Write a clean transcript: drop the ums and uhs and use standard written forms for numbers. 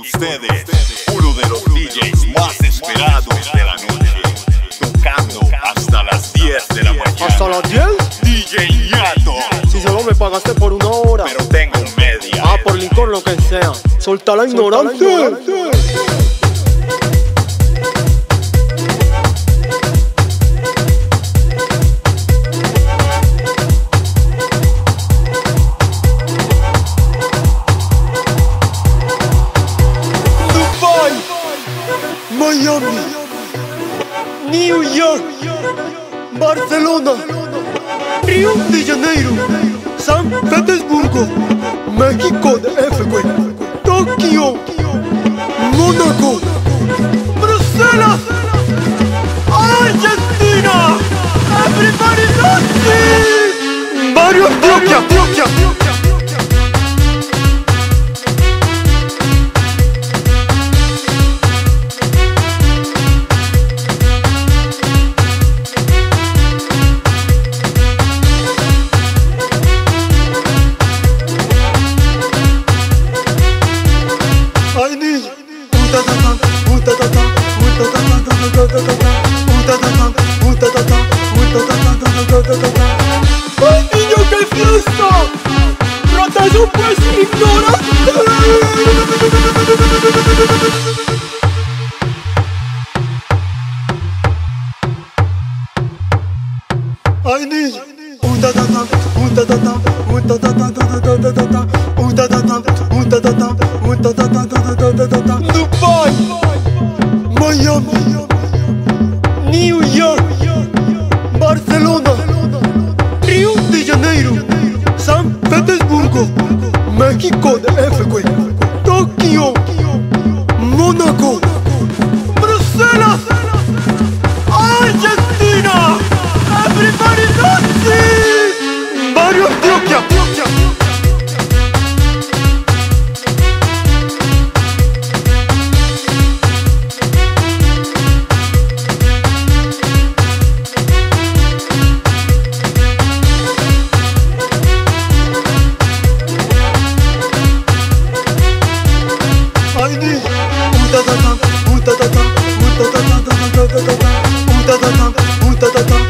ustedes, uno de los DJs más esperados de la noche, tocando hasta las 10 de la mañana. ¿Hasta las 10? DJ Ñato. Si solo me pagaste por una hora. Pero tengo media. Ah, por licor, lo que sea. Solta la ignorancia. Miami, New York, Barcelona, Río de Janeiro, San Petersburgo, México DF, güey, Tokio, Mónaco, Bruselas, Argentina, everybody dancing, Barrio Antioquia. ¡Ay, niño, qué fiesta! ¡Rata, eso pues ignorante! ¡Ay, niño! Dubai, Miami, New York, Barcelona, Río de Janeiro, San Petersburgo, México DF, güey, Tokio, Mónaco, Bruselas, Argentina, everybody dancing, Barrio Antioquia. Uta